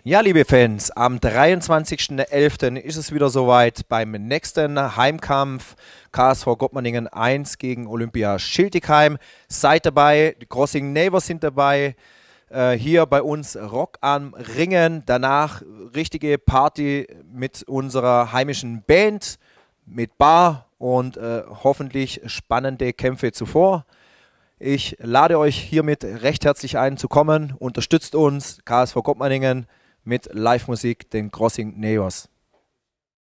Ja, liebe Fans, am 23.11. ist es wieder soweit beim nächsten Heimkampf KSV Gottmaningen 1 gegen Olympia Schiltigheim. Seid dabei, die Crossing Neighbors sind dabei. Hier bei uns Rock am Ringen, danach richtige Party mit unserer heimischen Band, mit Bar und hoffentlich spannende Kämpfe zuvor. Ich lade euch hiermit recht herzlich ein zu kommen. Unterstützt uns, KSV Gottmaningen, mit Live-Musik, den Crossing Neighbors.